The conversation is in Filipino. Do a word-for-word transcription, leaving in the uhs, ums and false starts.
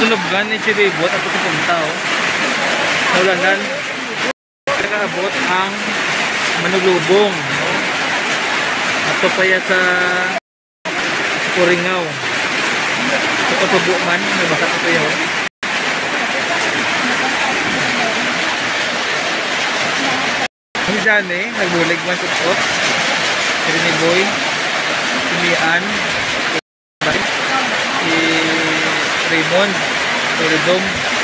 Nunubgan ni si Ribot at ito punta oh. Naulanan. Nakaabot ang Manulubong. No? Ato pa ya sa Puringaw. Ito patubo man. May basa ito yun. Si Johnny, nagbulig man tutot. Si Rene Boy. Si Mian. Si Raymond. Si Redom.